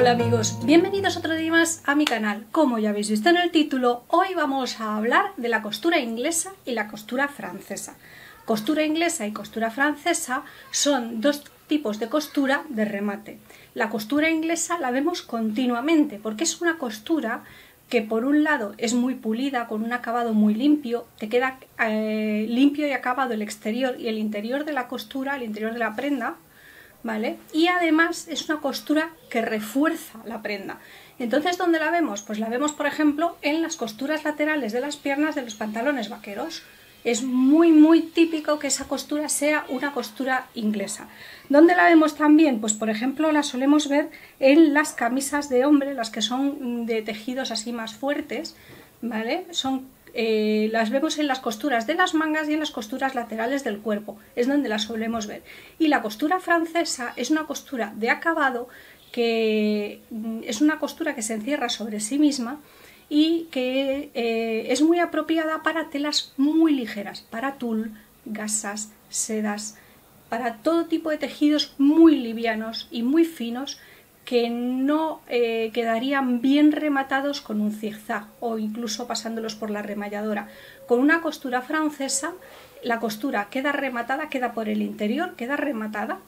Hola amigos, bienvenidos otro día más a mi canal. Como ya habéis visto en el título, hoy vamos a hablar de la costura inglesa y la costura francesa. Costura inglesa y costura francesa son dos tipos de costura de remate. La costura inglesa la vemos continuamente porque es una costura que por un lado es muy pulida, con un acabado muy limpio, te queda limpio y acabado el exterior y el interior de la costura, el interior de la prenda, ¿vale? Y además es una costura que refuerza la prenda. Entonces, ¿dónde la vemos? Pues la vemos, por ejemplo, en las costuras laterales de las piernas de los pantalones vaqueros. Es muy típico que esa costura sea una costura inglesa. ¿Dónde la vemos también? Pues por ejemplo la solemos ver en las camisas de hombre, las que son de tejidos así más fuertes, ¿vale? Las vemos en las costuras de las mangas y en las costuras laterales del cuerpo, es donde las solemos ver. Y la costura francesa es una costura de acabado, que es una costura que se encierra sobre sí misma y que es muy apropiada para telas muy ligeras, para tul, gasas, sedas, para todo tipo de tejidos muy livianos y muy finos que no quedarían bien rematados con un zigzag o incluso pasándolos por la remalladora. Con una costura francesa la costura queda rematada, queda por el interior, queda rematada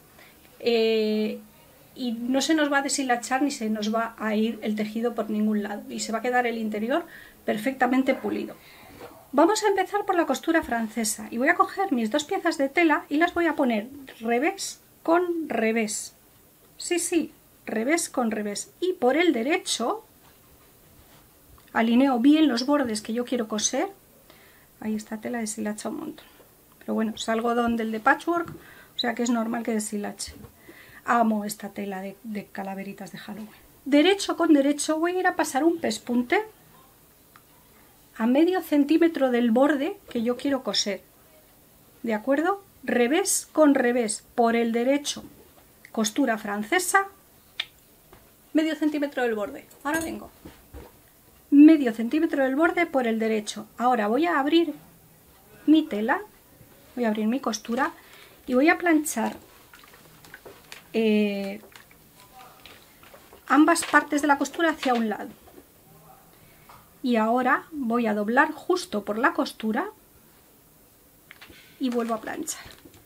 y no se nos va a deshilachar ni se nos va a ir el tejido por ningún lado y se va a quedar el interior perfectamente pulido. Vamos a empezar por la costura francesa y voy a coger mis dos piezas de tela y las voy a poner revés con revés. Sí, revés con revés, y por el derecho alineo bien los bordes que yo quiero coser. Ahí esta tela deshilacha un montón, pero bueno, es algodón del de patchwork, o sea que es normal que deshilache. Amo esta tela de calaveritas de Halloween. Derecho con derecho voy a ir a pasar un pespunte a medio centímetro del borde que yo quiero coser, ¿de acuerdo? Revés con revés por el derecho, costura francesa, medio centímetro del borde. Ahora vengo, medio centímetro del borde por el derecho. Ahora voy a abrir mi tela, voy a abrir mi costura y voy a planchar ambas partes de la costura hacia un lado. Y ahora voy a doblar justo por la costura y vuelvo a planchar.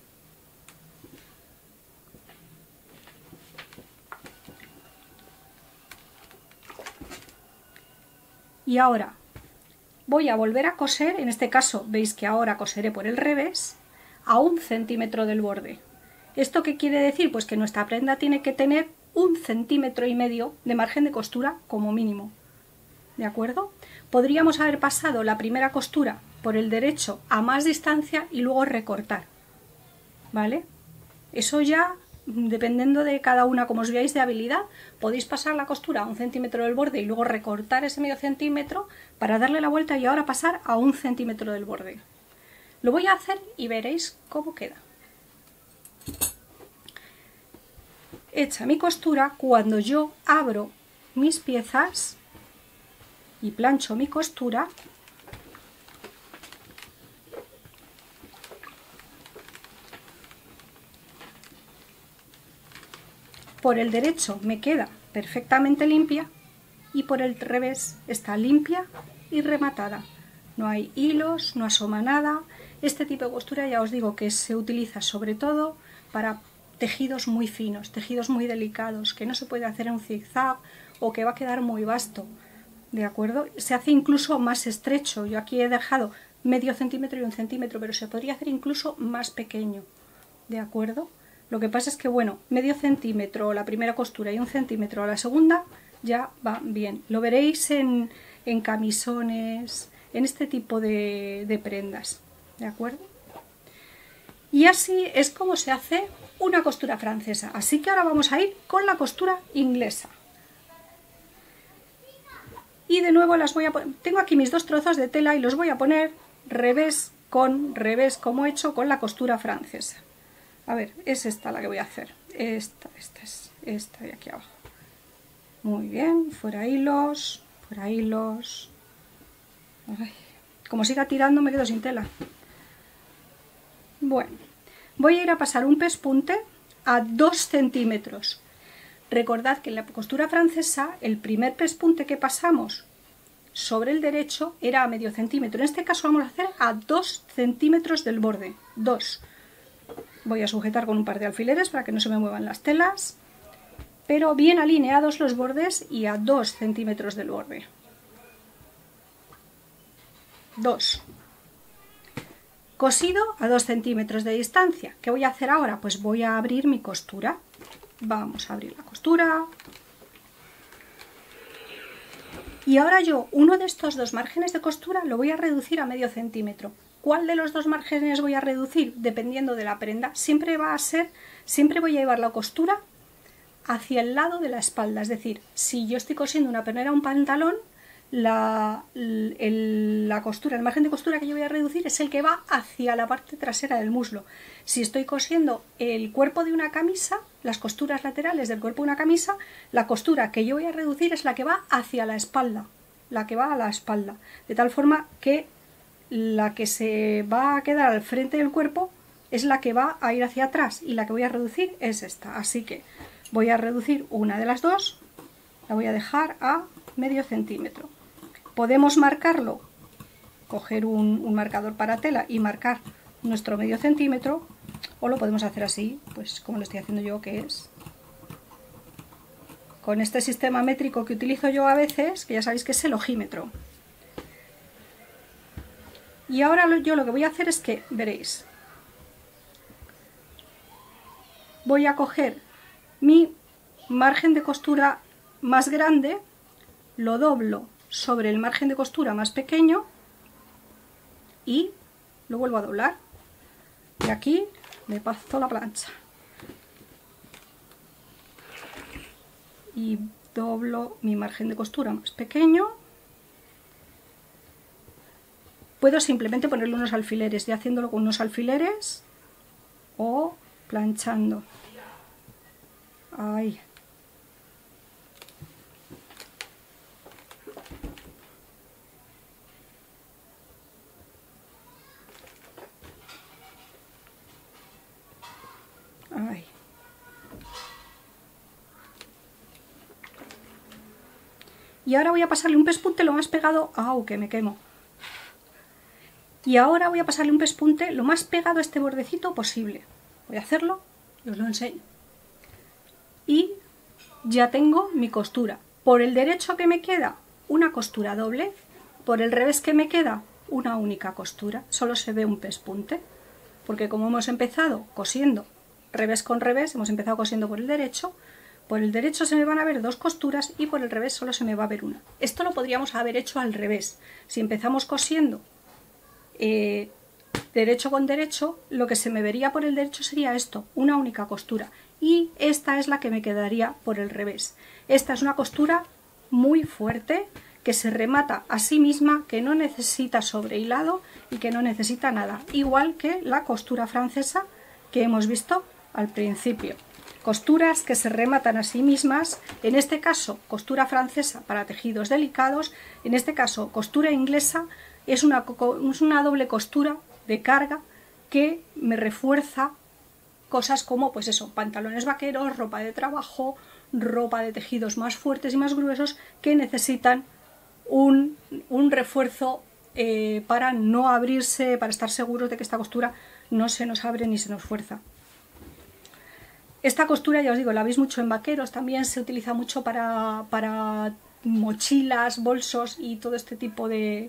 Y ahora voy a volver a coser, en este caso veis que ahora coseré por el revés, a 1 centímetro del borde. ¿Esto qué quiere decir? Pues que nuestra prenda tiene que tener 1,5 centímetros de margen de costura como mínimo, ¿de acuerdo? Podríamos haber pasado la primera costura por el derecho a más distancia y luego recortar, ¿vale? Eso ya, dependiendo de cada una, como os veáis de habilidad, podéis pasar la costura a 1 centímetro del borde y luego recortar ese medio centímetro para darle la vuelta y ahora pasar a 1 centímetro del borde. Lo voy a hacer y veréis cómo queda. Hecha mi costura, cuando yo abro mis piezas y plancho mi costura, por el derecho me queda perfectamente limpia y por el revés está limpia y rematada. No hay hilos, no asoma nada. Este tipo de costura ya os digo que se utiliza sobre todo para tejidos muy finos, tejidos muy delicados, que no se puede hacer en un zigzag o que va a quedar muy vasto, ¿de acuerdo? Se hace incluso más estrecho. Yo aquí he dejado medio centímetro y 1 centímetro, pero se podría hacer incluso más pequeño, ¿de acuerdo? Lo que pasa es que, bueno, medio centímetro la primera costura y 1 centímetro la segunda ya va bien. Lo veréis en camisones, en este tipo de prendas, ¿de acuerdo? Y así es como se hace una costura francesa. Así que ahora vamos a ir con la costura inglesa. Y de nuevo las voy a poner, tengo aquí mis dos trozos de tela y los voy a poner revés con revés, como he hecho con la costura francesa. A ver, es esta la que voy a hacer. Esta es esta de aquí abajo. Muy bien, fuera hilos, fuera hilos. Ay, como siga tirando me quedo sin tela. Bueno, voy a ir a pasar un pespunte a 2 centímetros. Recordad que en la costura francesa el primer pespunte que pasamos sobre el derecho era a medio centímetro. En este caso vamos a hacer a 2 centímetros del borde. 2. Voy a sujetar con un par de alfileres para que no se me muevan las telas, pero bien alineados los bordes y a 2 centímetros del borde. 2. Cosido a 2 centímetros de distancia. ¿Qué voy a hacer ahora? Pues voy a abrir mi costura. Vamos a abrir la costura. Y ahora yo uno de estos dos márgenes de costura lo voy a reducir a medio centímetro. ¿Cuál de los dos márgenes voy a reducir? Dependiendo de la prenda. Siempre voy a llevar la costura hacia el lado de la espalda. Es decir, si yo estoy cosiendo una pernera o un pantalón, la costura, el margen de costura que yo voy a reducir es el que va hacia la parte trasera del muslo. Si estoy cosiendo el cuerpo de una camisa, las costuras laterales del cuerpo de una camisa, la costura que yo voy a reducir es la que va hacia la espalda, la que va a la espalda, de tal forma que la que se va a quedar al frente del cuerpo es la que va a ir hacia atrás y la que voy a reducir es esta. Así que voy a reducir una de las dos, la voy a dejar a medio centímetro. Podemos marcarlo, coger un marcador para tela y marcar nuestro medio centímetro, o lo podemos hacer así, pues como lo estoy haciendo yo, que es con este sistema métrico que utilizo yo a veces, que ya sabéis que es el ojímetro. Y ahora yo lo que voy a hacer es que, veréis, voy a coger mi margen de costura más grande, lo doblo sobre el margen de costura más pequeño y lo vuelvo a doblar. Y aquí me paso la plancha y doblo mi margen de costura más pequeño. Puedo simplemente ponerle unos alfileres, ya haciéndolo con unos alfileres o planchando. Ahí. Ahí. Y ahora voy a pasarle un pespunte lo más pegado. ¡Au! Que me quemo. Y ahora voy a pasarle un pespunte lo más pegado a este bordecito posible. Voy a hacerlo y os lo enseño. Y ya tengo mi costura. Por el derecho que me queda una costura doble, por el revés que me queda una única costura. Solo se ve un pespunte, porque como hemos empezado cosiendo revés con revés, hemos empezado cosiendo por el derecho se me van a ver dos costuras y por el revés solo se me va a ver una. Esto lo podríamos haber hecho al revés. Si empezamos cosiendo derecho con derecho, lo que se me vería por el derecho sería esto, una única costura, y esta es la que me quedaría por el revés. Esta es una costura muy fuerte que se remata a sí misma, que no necesita sobrehilado y que no necesita nada, igual que la costura francesa que hemos visto al principio. Costuras que se rematan a sí mismas, en este caso costura francesa para tejidos delicados, en este caso costura inglesa. Es una doble costura de carga que me refuerza cosas como, pues eso, pantalones vaqueros, ropa de trabajo, ropa de tejidos más fuertes y más gruesos que necesitan un refuerzo para no abrirse, para estar seguros de que esta costura no se nos abre ni se nos fuerza. Esta costura, ya os digo, la veis mucho en vaqueros, también se utiliza mucho para mochilas, bolsos y todo este tipo de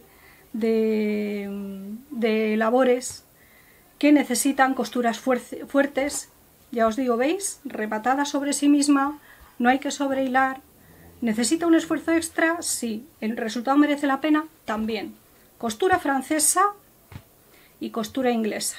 labores que necesitan costuras fuertes. Ya os digo, ¿veis? Rematada sobre sí misma, no hay que sobrehilar. ¿Necesita un esfuerzo extra? Sí. ¿El resultado merece la pena? También. Costura francesa y costura inglesa.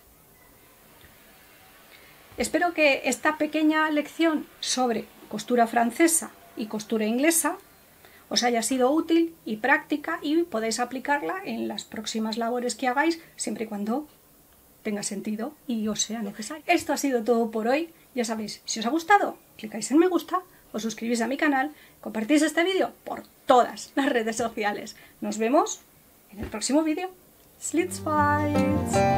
Espero que esta pequeña lección sobre costura francesa y costura inglesa os haya sido útil y práctica y podéis aplicarla en las próximas labores que hagáis, siempre y cuando tenga sentido y os sea necesario. Esto ha sido todo por hoy. Ya sabéis, si os ha gustado, clicáis en me gusta, os suscribís a mi canal, compartís este vídeo por todas las redes sociales. Nos vemos en el próximo vídeo. Slitsfights.